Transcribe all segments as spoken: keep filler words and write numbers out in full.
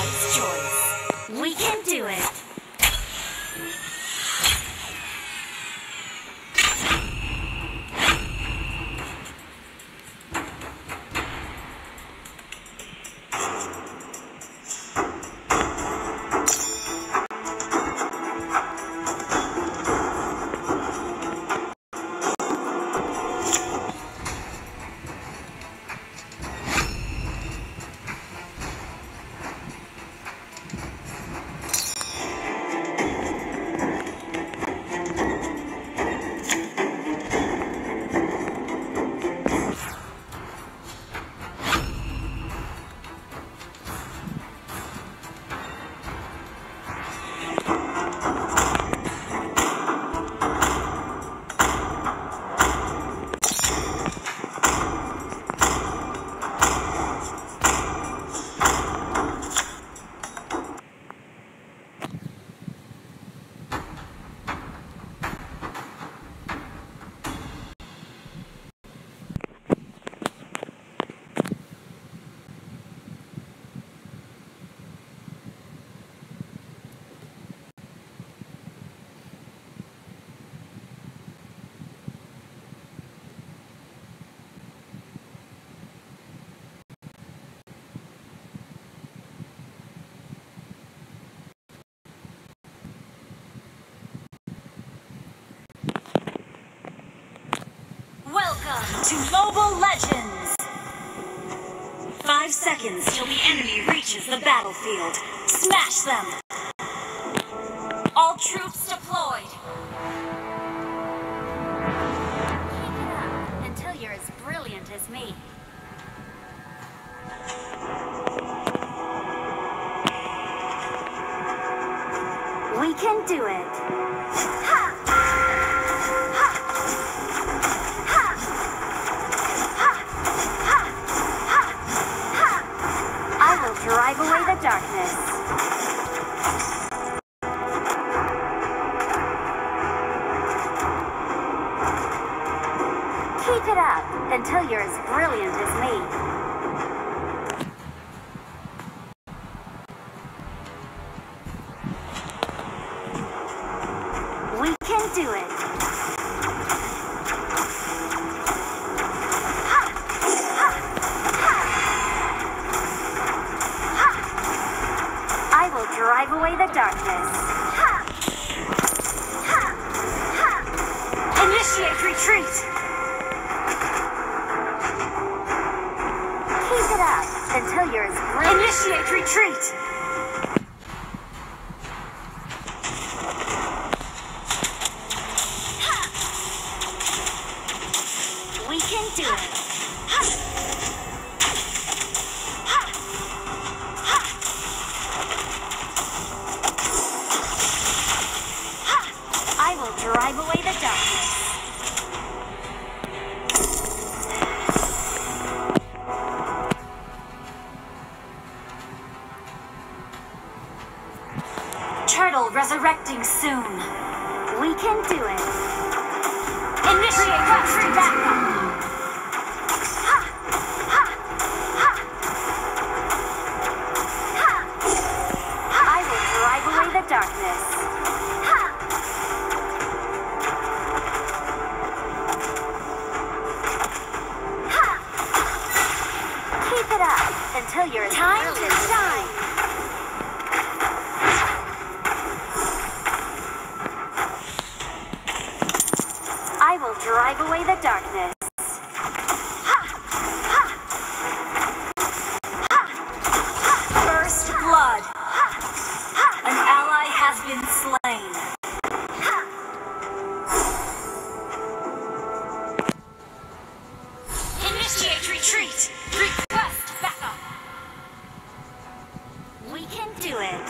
wise choice. We can do it. Welcome to Mobile Legends! Five seconds till the enemy reaches the battlefield. Smash them! All troops deployed! Keep it up until you're as brilliant as me. We can do it! Ha! Drive away the darkness. Keep it up until you're as brilliant as me. We can do it. Drive away the darkness. Ha! Ha! Ha! Initiate retreat! Keep it up until you're as brilliant. Initiate retreat! Ha! We can do it. Ha! Drive away the darkness. Turtle resurrecting soon. We can do it. Initiate retreat backup. Ha! Ha! Ha! Ha! I will drive away the darkness. Until you're time to shine. I will drive away the darkness. Ha! Ha! Ha! Ha! First blood. Ha! Ha! An ally has been slain. Ha! Initiate retreat. Request backup. We can do it.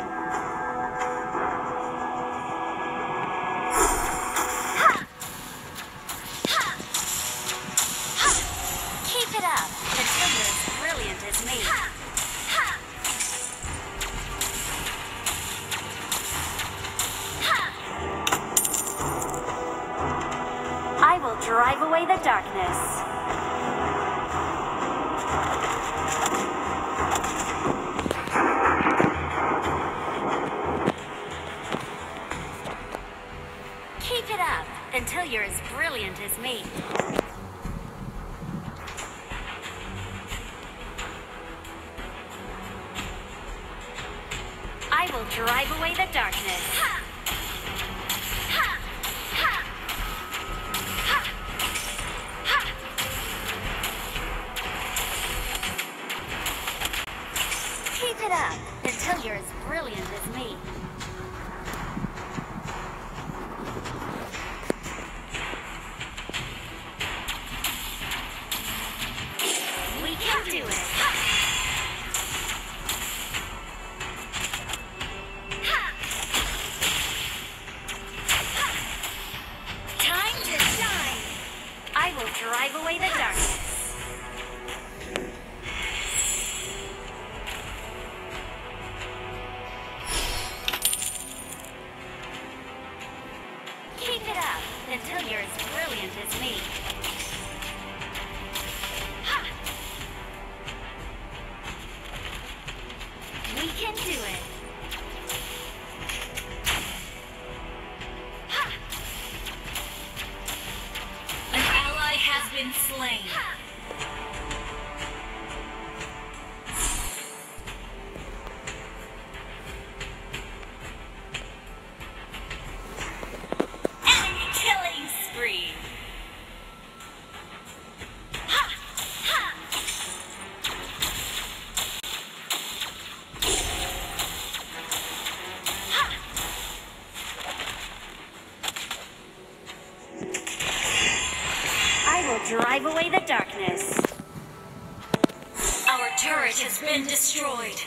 Ha! Ha! Ha! Keep it up until you're as brilliant as me. Ha! Ha! Ha! I will drive away the darkness. Keep it up until you're as brilliant as me. I will drive away the darkness. Ha! Ha! Ha! Ha! Ha! Keep it up until you're as brilliant as me. We can do it. I will drive away the darkness. Keep it up until you're as brilliant as me. Ha! We can do it. Has been slain. Enemy killing spree. Ha! Ha! Ha! I will drive away the darkness. Our turret has been destroyed.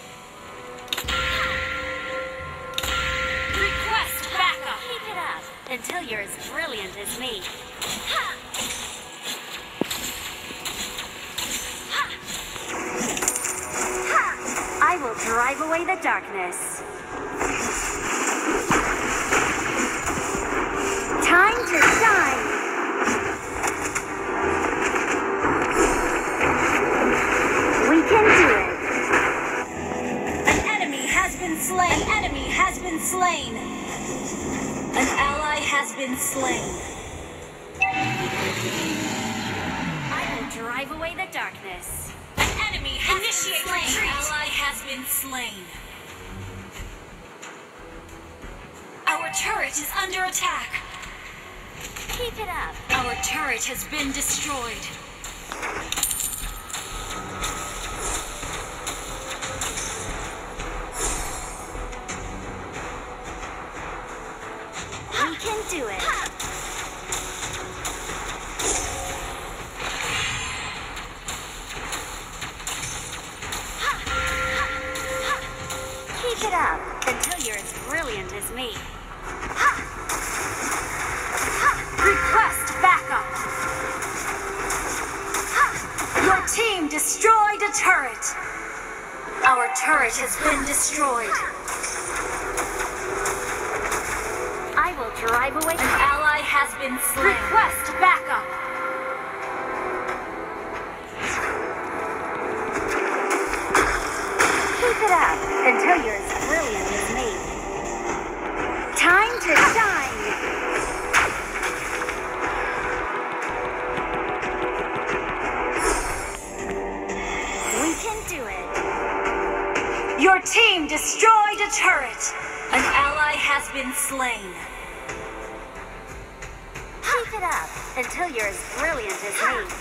Request backup. Keep it up until you're as brilliant as me. Ha! Ha! Ha! I will drive away the darkness. Time to shine. We can do it. An enemy has been slain. An enemy has been slain. An ally has been slain. I will drive away the darkness. An enemy has Initiate been slain. An ally has been slain. Our turret is under attack. Keep it up. Our turret has been destroyed. We can do it. Keep it up until you're as brilliant as me. Request backup. Your team destroyed a turret. Our turret has been destroyed. I will drive away. An ally has been slain. Request backup. Keep it up until you're as brilliant as me. Time to shine. We can do it. Your team destroyed a turret. An ally has been slain. Keep it up until you're as brilliant as me.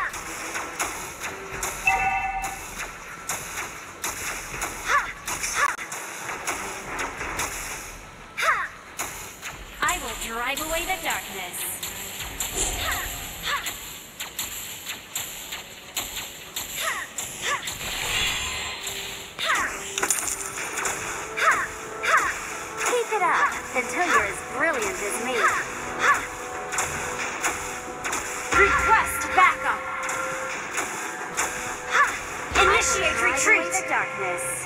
I will drive away the darkness. Keep it up until you're as brilliant as me. Request backup. Initiate Drive away retreat. the darkness.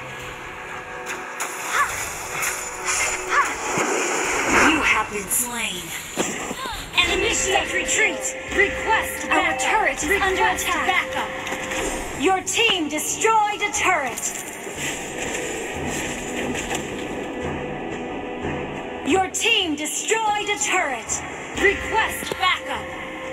You have been slain. And initiate retreat. Request backup. Our turret is under attack. Backup. Your team destroyed a turret. Your team destroyed a turret. Request backup.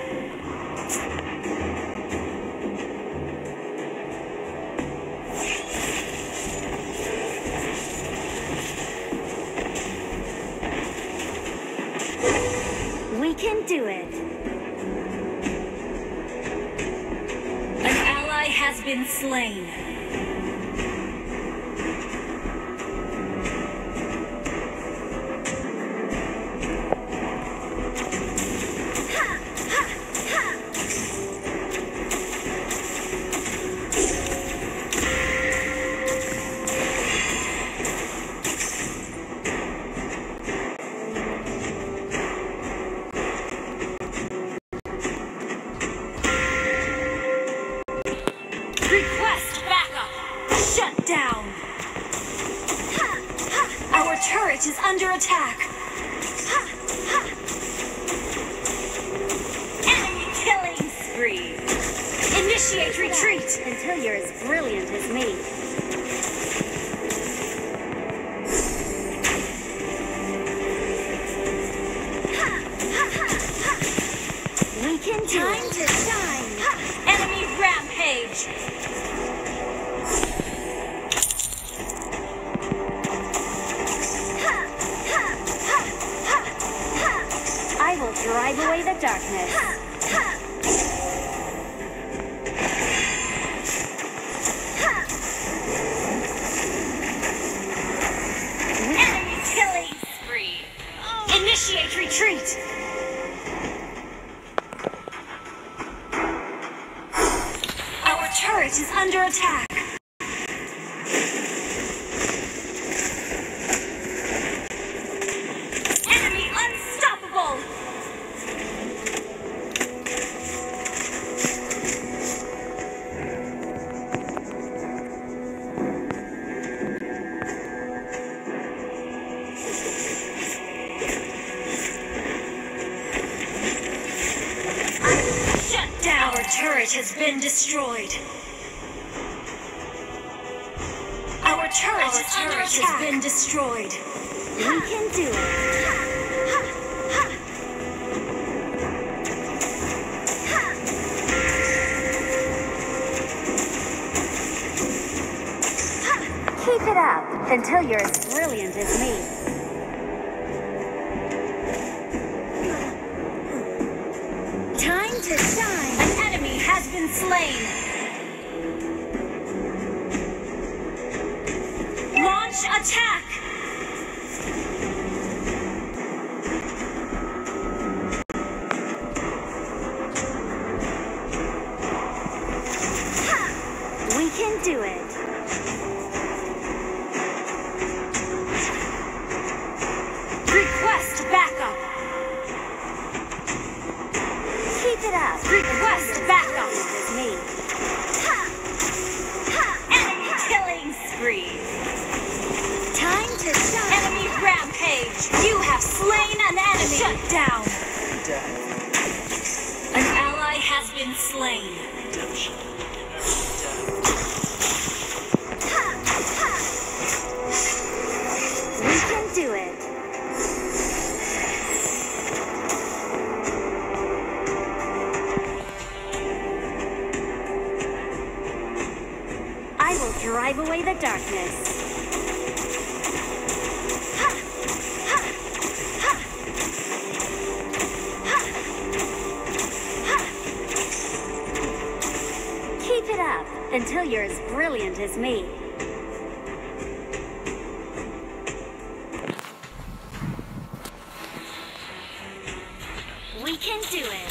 We can do it. An ally has been slain. Request backup! Shut down! Our turret is under attack! Enemy killing spree! Initiate retreat! Until you're as brilliant as me. We can do Time it. to shine! Enemy rampage! I will drive away the darkness. Enemy killing spree! Initiate retreat! Our turret is under attack! Enemy unstoppable! Shut down! Our turret has been destroyed. Our turret, Our is turret has been destroyed. We can do it. Keep it up until you're as brilliant as me. Time to shine! An enemy has been slain! Launch attack! We can do it. Request backup! Keep it up. Request backup! As me. Enemy killing spree! Time to shine. Enemy rampage! You have slain an enemy! Shut down! An ally has been slain. We can do it. I will drive away the darkness. Keep it up until you're as brilliant as me. We can do it.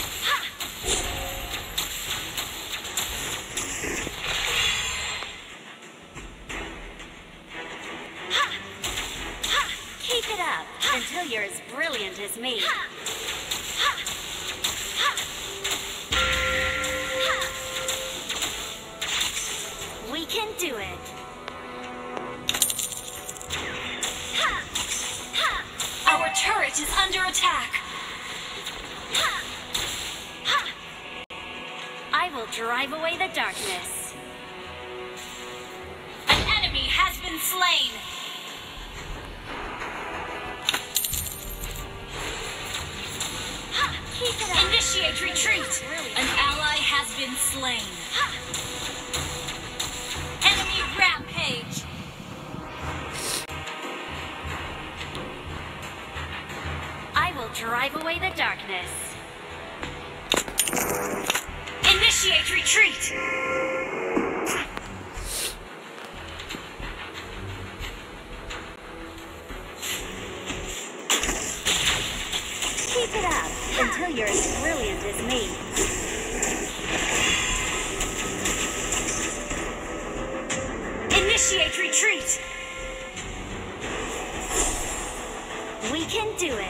Keep it up until you're as brilliant as me. We can do it. Our turret is under attack. I will drive away the darkness. An enemy has been slain. Keep it up. Initiate retreat. An ally has been slain. Enemy rampage. I will drive away the darkness. Initiate retreat. Keep it up until you're as brilliant as me. Initiate retreat. We can do it.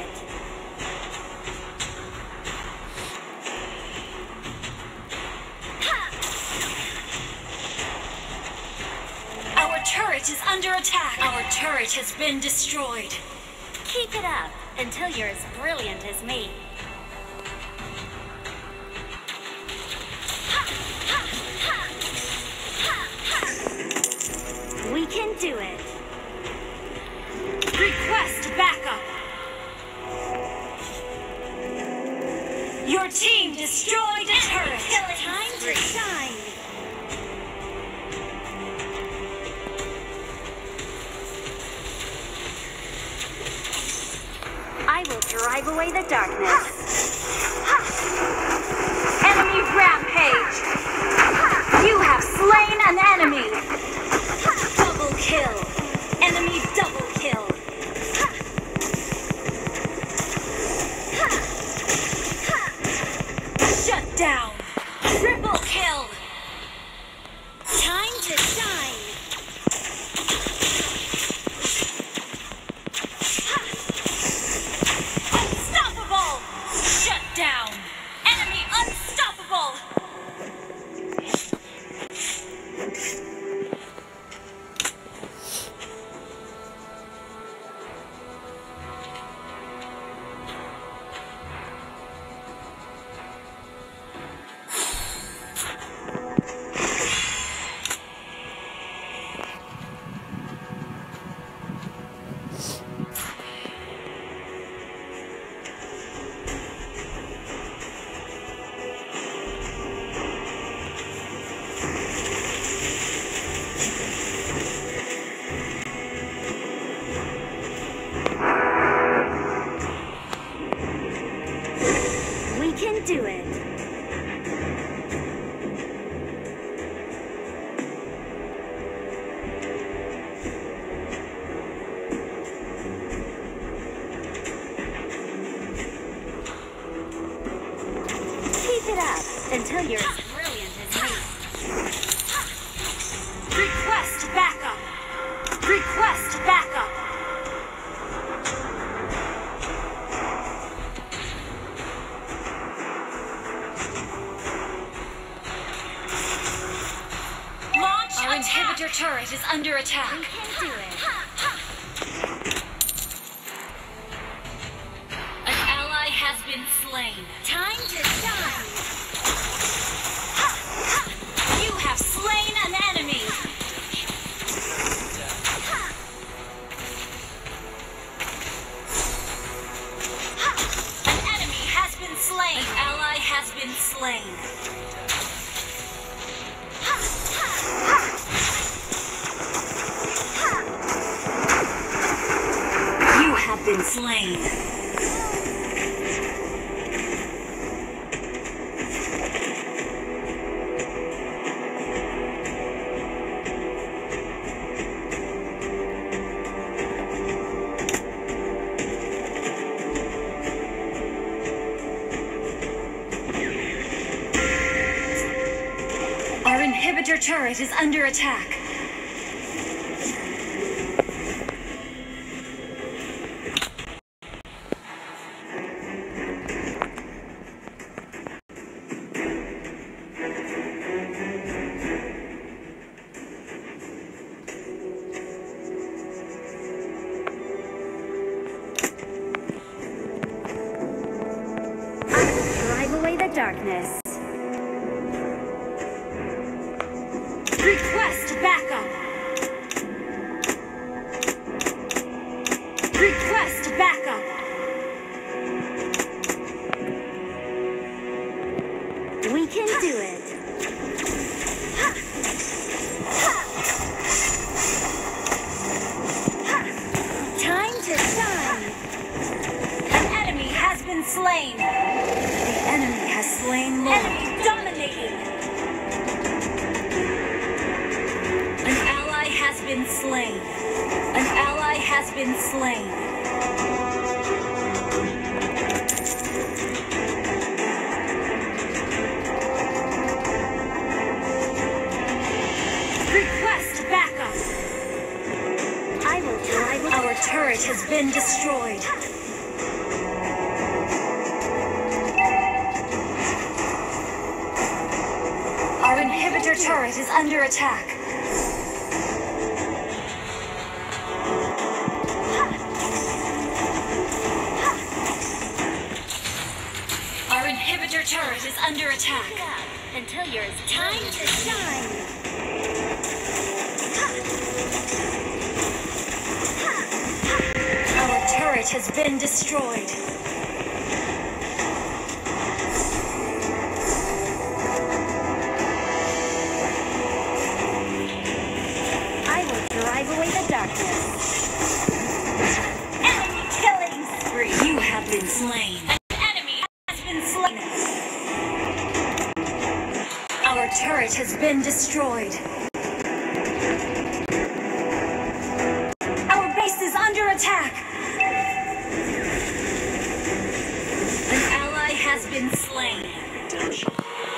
Our turret is under attack. Our turret has been destroyed. Keep it up until you're as brilliant as me. We can do it. Request backup. Your team destroyed a turret. Time to shine. I will drive away the darkness. Enemy rampage. You have slain an enemy. Double kill. Enemy double kill. Shut down. Triple kill. Time to shine. Unstoppable. Shut down. Enemy unstoppable. We can do it. Keep it up until you're as brilliant as me. Request backup. Request backup. Launch Our attack. Inhibitor turret is under attack. We can do it. An ally has been slain. Time to shine. You have slain an enemy. An enemy has been slain. An ally has been slain. You have been slain. Our inhibitor turret is under attack. Drive away the darkness. Request backup. Request backup. slain. The enemy has slain Lord. Enemy dominating. An ally has been slain. An ally has been slain. Request backup. I will drive with Our turret has been destroyed. Our inhibitor turret is under attack. Our inhibitor turret is under attack. until yours time to shine. Our turret has been destroyed. I will drive away the darkness. Enemy killing spree. You have been slain. An enemy has been slain. Our turret has been destroyed. Our base is under attack. An ally has been slain. Redemption.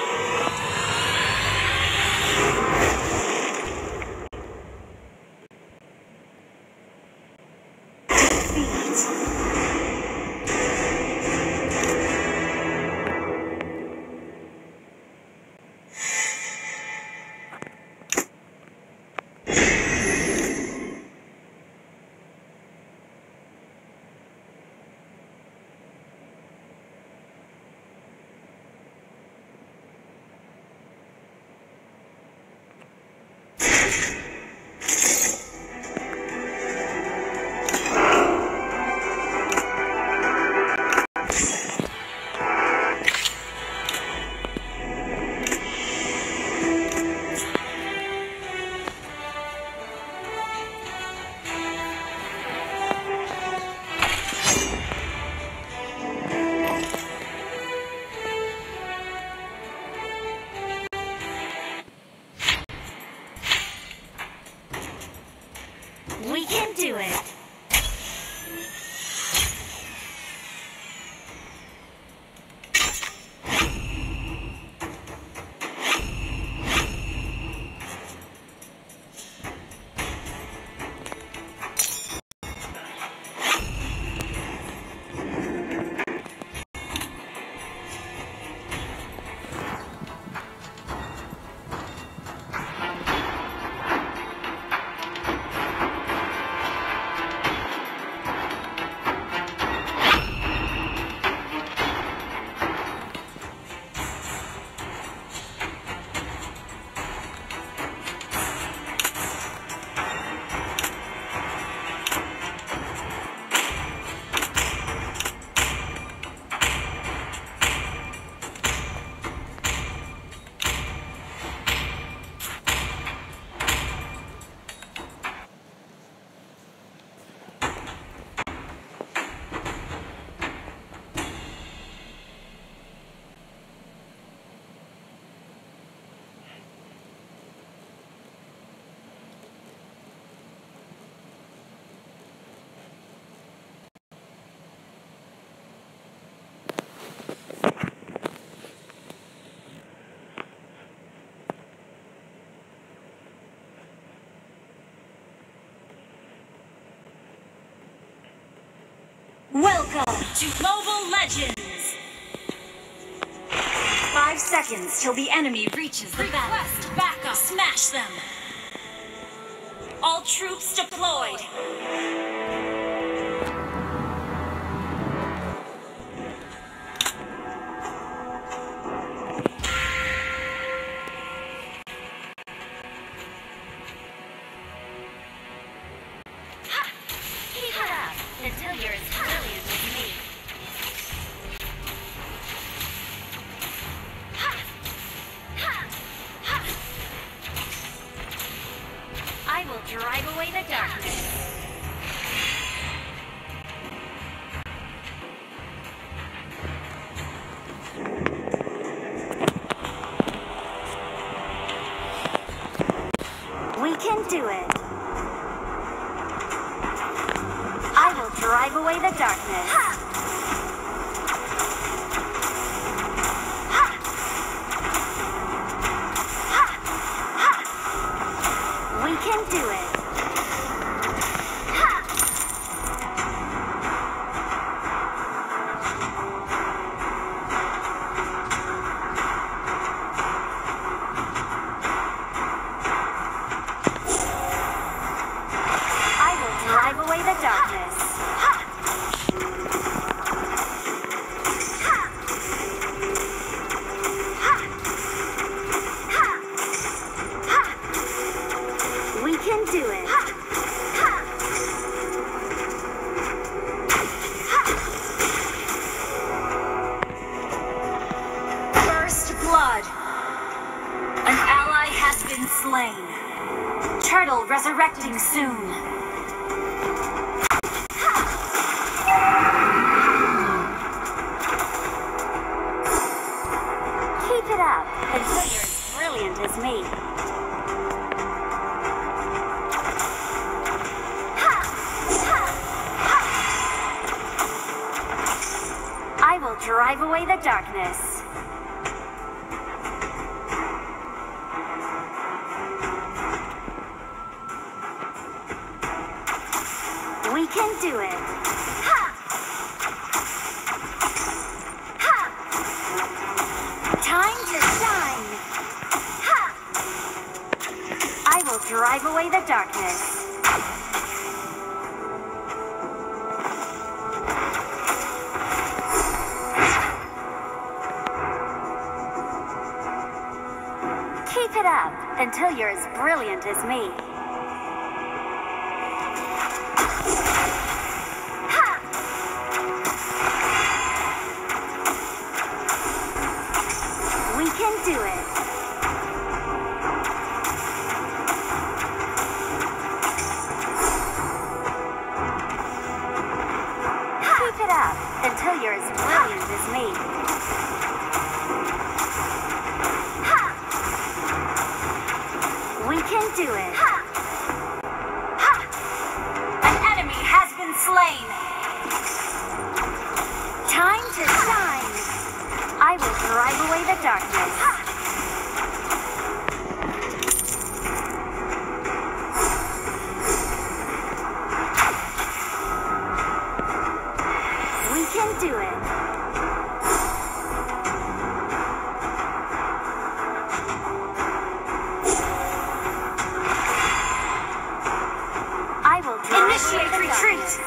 We can do it. Welcome to Mobile Legends! Five seconds till the enemy reaches the battle. Request backup. Smash them! All troops deployed! Keep it up until you're as brilliant as me. I will drive away the darkness. do it. I will drive away the darkness. We can do it. Drive away the darkness. We can do it. First blood. An ally has been slain. Turtle resurrecting soon. Keep it up until you're as brilliant as me. I will drive away the darkness. We can do it. Time to shine! I will drive away the darkness. Keep it up until you're as brilliant as me. We can do it. Keep it up until you're as brilliant as me. We can do it. An enemy has been slain. Time to shine. I will drive away the darkness. We can do it. I will drive Initiate away the retreat. darkness.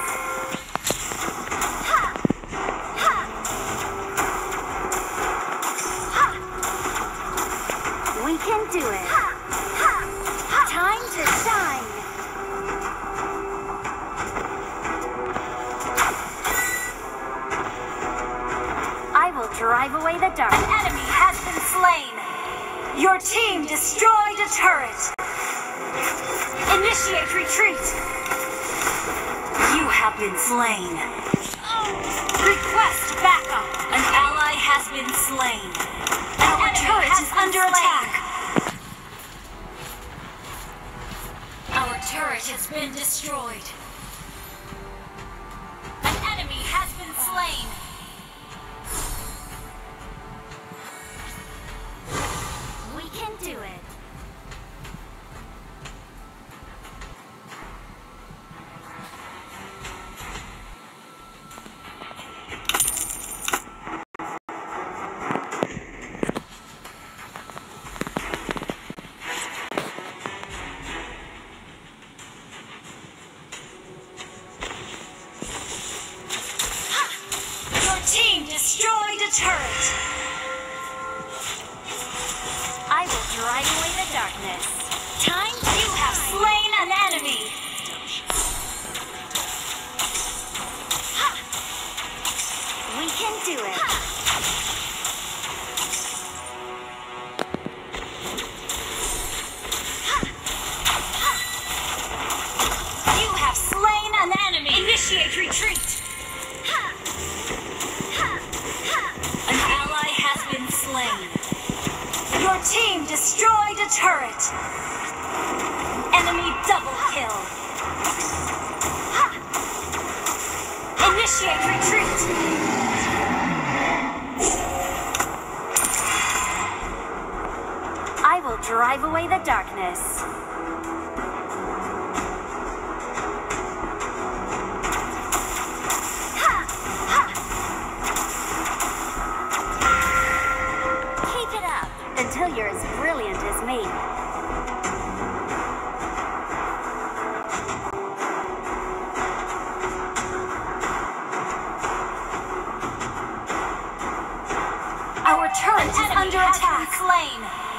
We can do it. Time to shine. I will drive away the dark. An enemy has been slain. Your team destroyed a turret. Initiate retreat. You have been slain. Request backup. An ally has been slain. Our enemy turret has is been under slain. attack. Our turret has been destroyed. An enemy has been slain. We can do it. Team destroyed a turret. I will drive away the darkness. Time to You have slain an enemy. We can do it. You have slain an enemy. Initiate retreat. An ally has been slain. Your team destroyed a turret. Enemy Double kill. Initiate retreat. I will drive away the darkness. Keep it up until you're as brilliant as me. Our turret is under attack. Slain.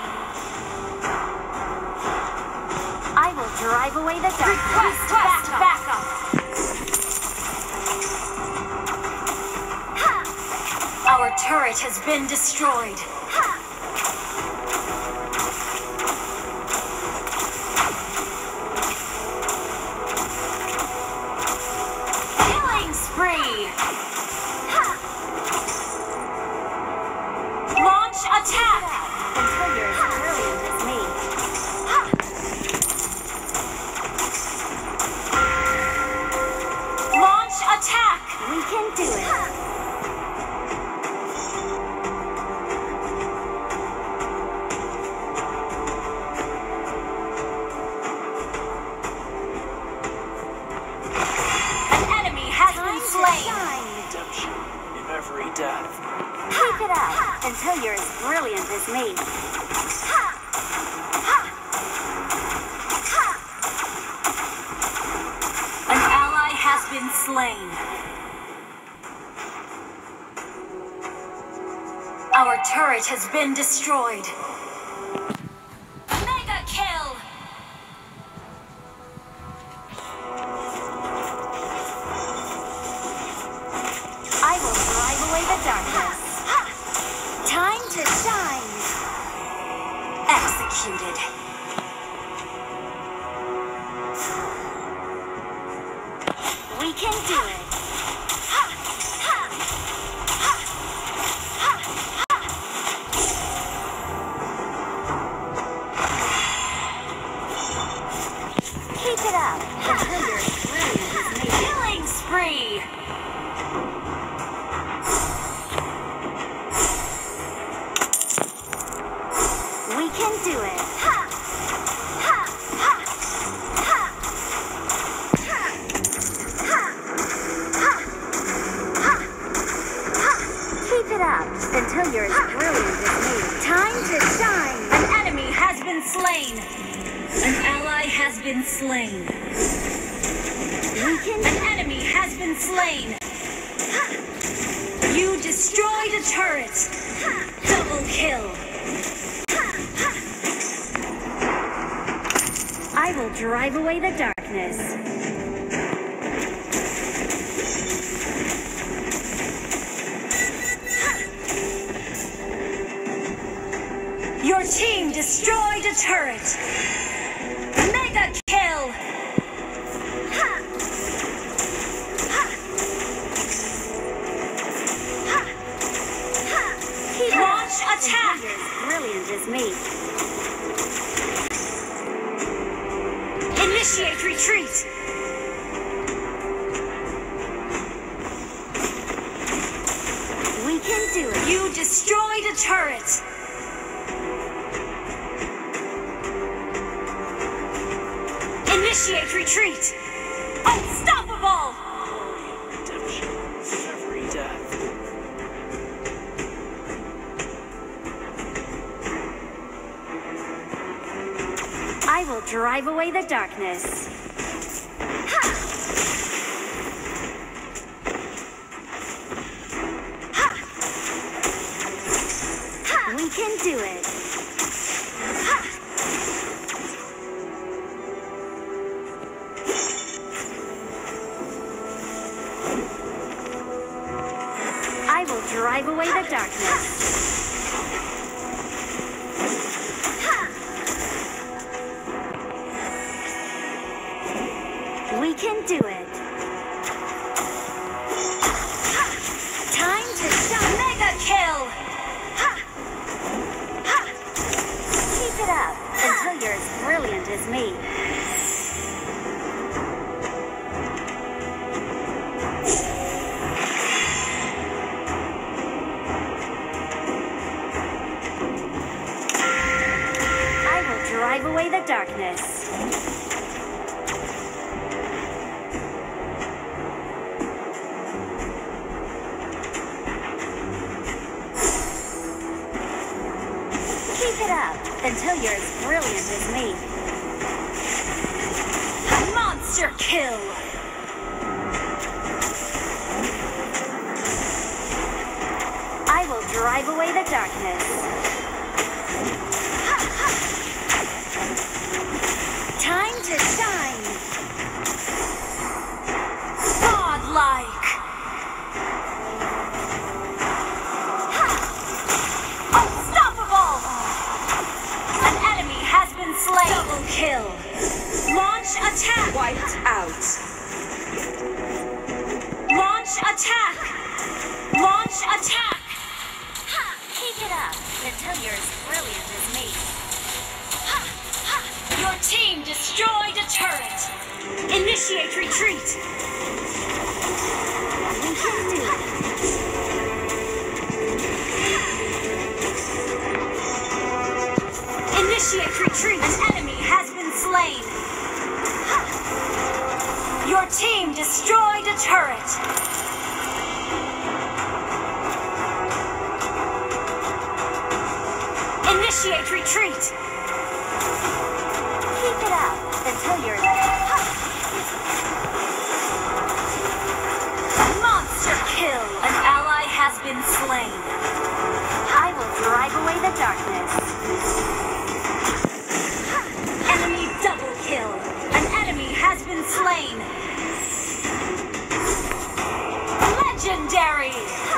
I will drive away the darkness. Request backup. backup. Our turret has been destroyed. Killing spree. Launch attack. Until you're as brilliant as me. Launch attack. We can do it. An enemy has been slain. Redemption in every death. Keep it up until you're as brilliant as me. An ally has been slain. Our turret has been destroyed. Mega kill! I will drive away the darkness. Time to shine. Executed. We can do it. Keep it up until you're as brilliant as me. Killing spree! We can do it. Keep it up until you're as brilliant as me. Time to shine. An enemy has been slain. An ally has been slain. We can. An enemy has been slain. You destroyed a turret. Double kill. I will drive away the darkness. Your team destroyed a turret. Mega kill. Keep Launch up attack. until you're as brilliant as me. Initiate retreat. We can do it. You destroyed a turret. Initiate retreat. Unstoppable. Redemption in every death. I will drive away the darkness. We can do it. I will drive away the darkness. We can do it. Time to shine. Mega kill. Keep it up until you're as brilliant as me. away the darkness. Keep it up until you're as brilliant as me. Monster kill! I will drive away the darkness. Time to shine! Godlike! Unstoppable! An enemy has been slain! Double kill! Launch attack! Wiped out. Launch attack! Launch attack! Keep it up until you're as brilliant as me. Your team destroyed a turret! Initiate retreat! We can do it. Initiate retreat! An enemy has been slain! Your team destroyed a turret! Initiate retreat! Keep it up until you're... Monster kill! An ally has been slain. I will drive away the darkness. Enemy double kill! An enemy has been slain. Legendary!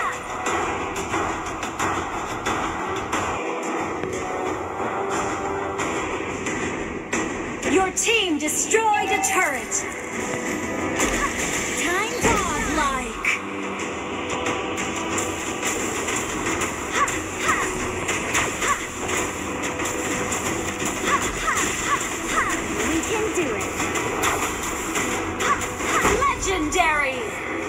Your team destroyed a turret! Time godlike! We can do it. Legendary!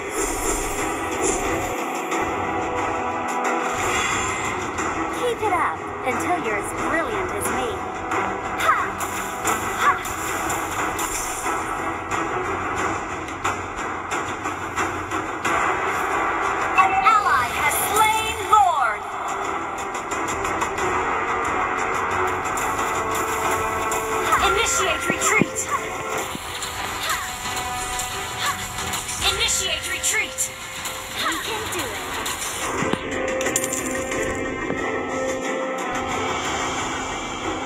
Keep it up until you're as brilliant as me. An ally has slain Lord! Initiate retreat! Initiate retreat! We can do it.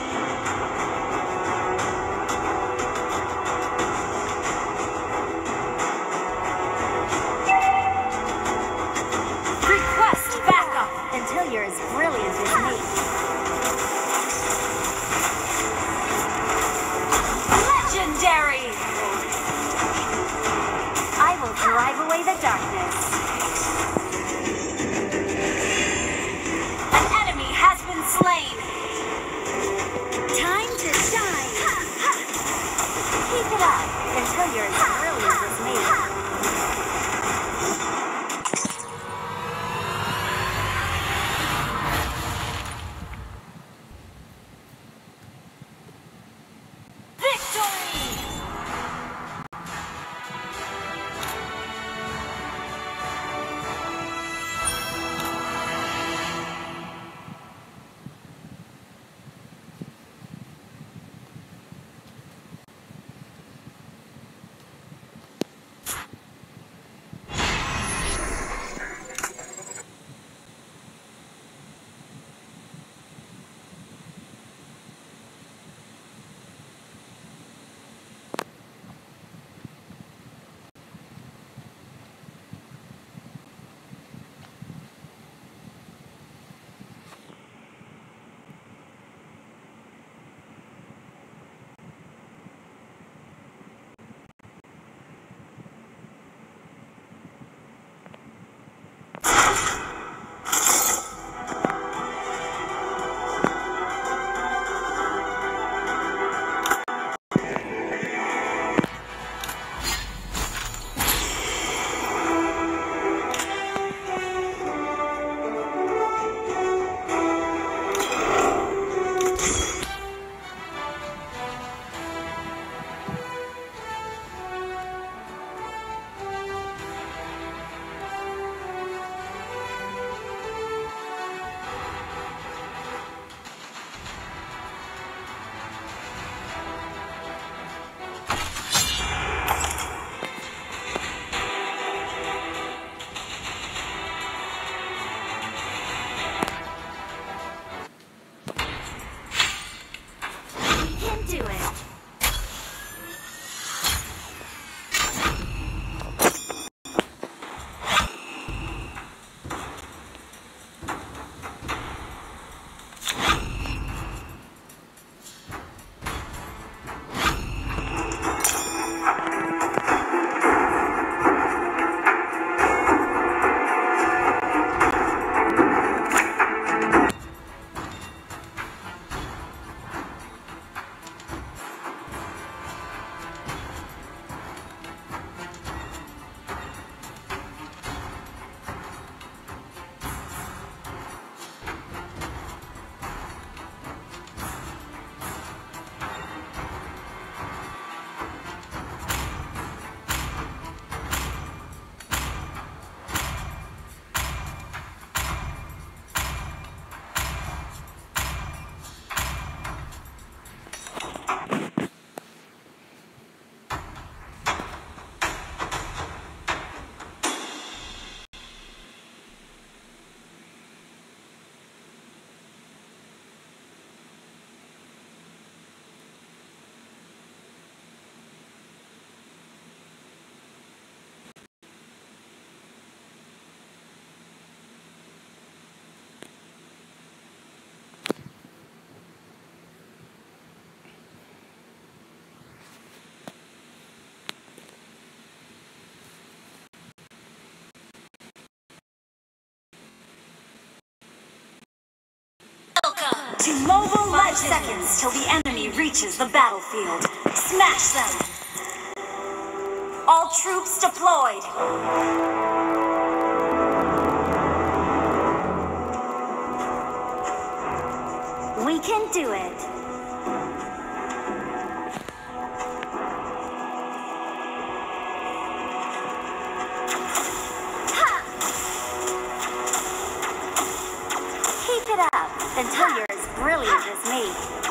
to mobile Five seconds till the enemy reaches the battlefield. Smash them! All troops deployed! We can do it! Keep it up until you're as brilliant as me.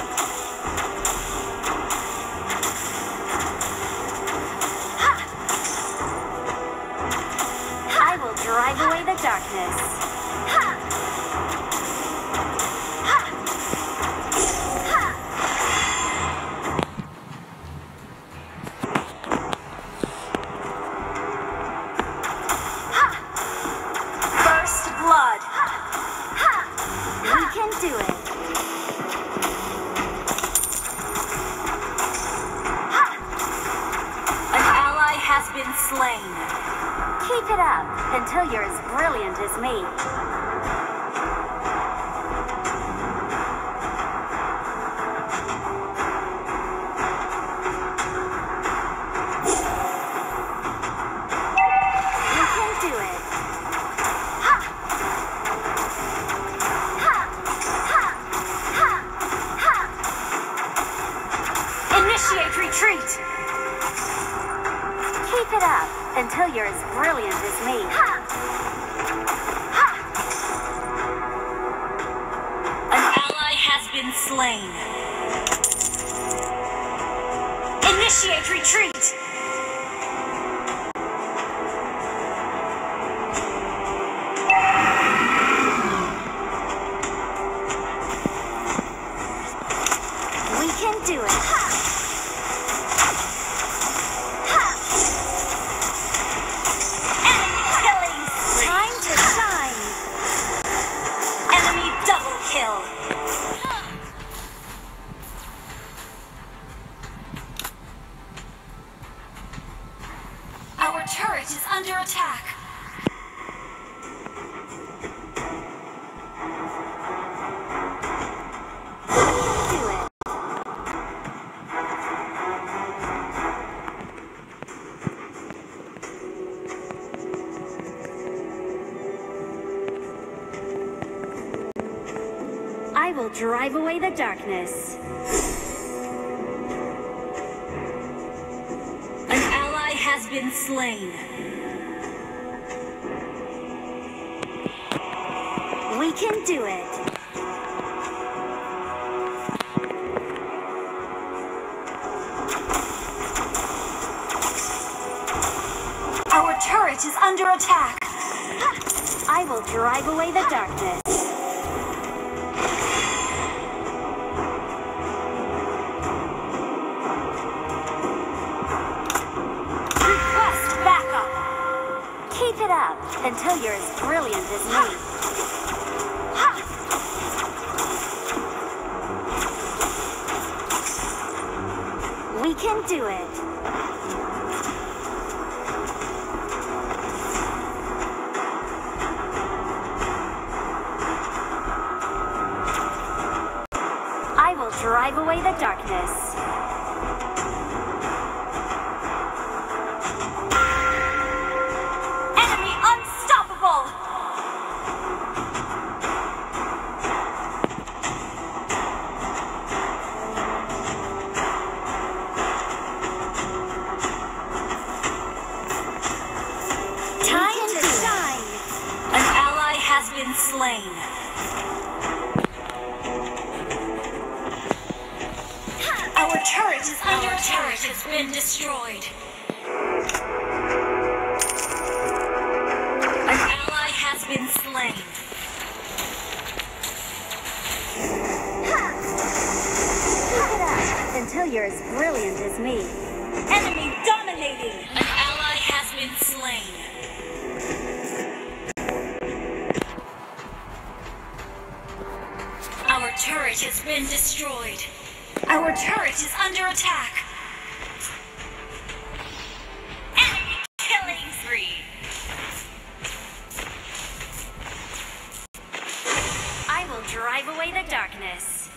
I will drive away the darkness. First blood. We can do it. An ally has been slain. Keep it up until you're as brilliant as me. We can do it. Initiate retreat! Keep it up until you're as brilliant as me. An ally has been slain. Initiate retreat! We can do it. Enemy killing! Time to shine! Enemy double kill! Our turret is under attack. Do it. I will drive away the darkness. An ally has been slain. We can do it. Our turret is under attack. I will drive away the darkness. Request backup. Keep it up until you're as brilliant as me. We can do it. I will drive away the darkness. Enemy unstoppable! Time to shine! An ally has been slain. Our turret is under attack. Our turret has been destroyed. An ally has been slain. Keep it up until you're as brilliant as me. Enemy dominating! An ally has been slain. Our turret has been destroyed. Our turret is under attack. Enemy killing spree. I will drive away the darkness.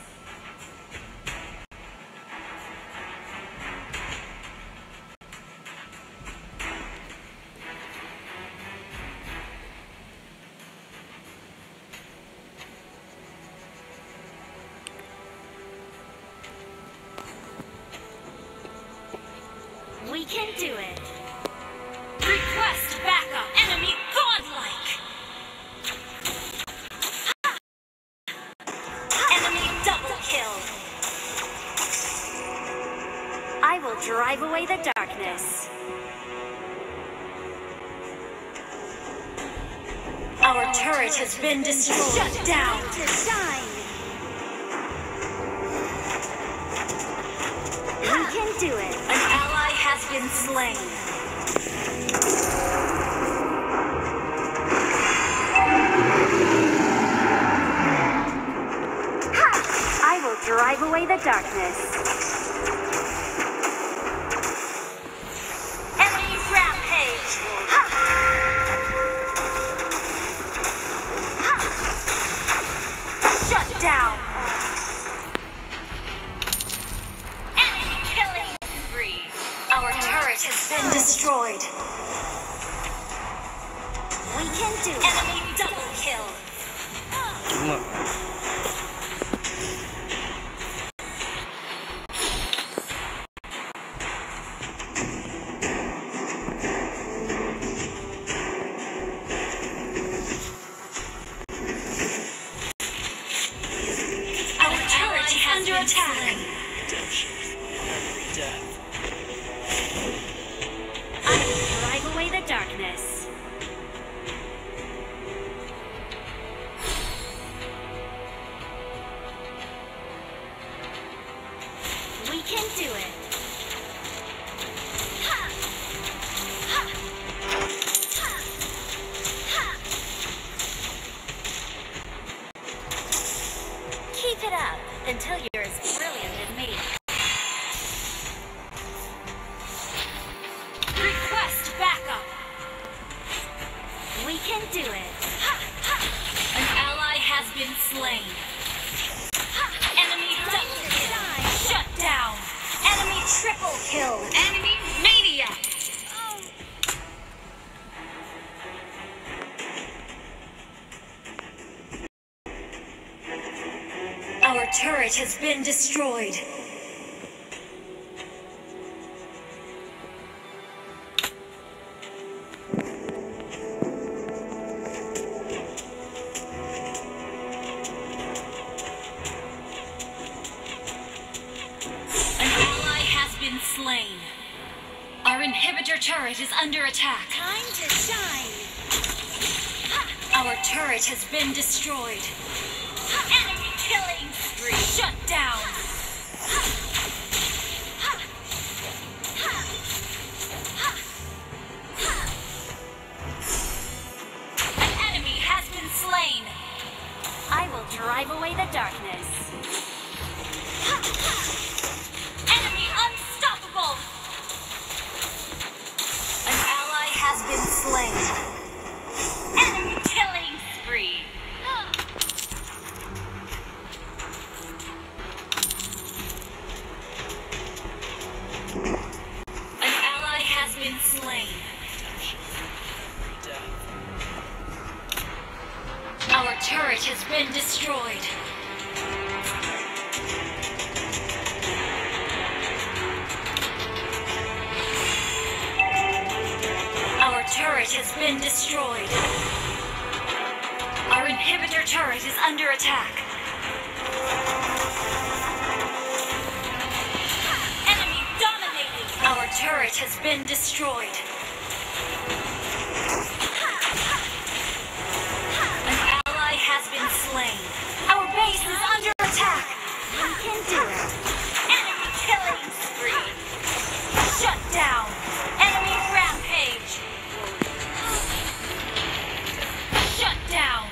drive away the darkness. Our turret has been destroyed. Shut down. Time to shine. We can do it. An ally has been slain. I will drive away the darkness. Enemy rampage. Shut down. Enemy killing spree. Our turret has been destroyed. We can do it. Enemy double kill. Our turret is under attack. Redemption in every death. I will drive away the darkness. We can do it. Keep it up until you're as brilliant as me. Request backup. We can do it. An ally has been slain. Enemy double kill. Shut down. Enemy triple kill. Enemy maniac. Our turret has been destroyed. An ally has been slain. Our inhibitor turret is under attack. Time to shine. Our turret has been destroyed. Enemy killing spree. Shut down. An enemy has been slain. I will drive away the darkness. Enemy unstoppable. An ally has been slain. Enemy killing spree. An ally has been slain. Redemption in every death. Our turret has been destroyed. Our turret has been destroyed. Our inhibitor turret is under attack. Enemy dominated. Our turret has been destroyed. An ally has been slain. Our base is under attack. We can do it. Enemy killing spree. Shut down. Enemy rampage. Shut down.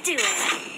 do it.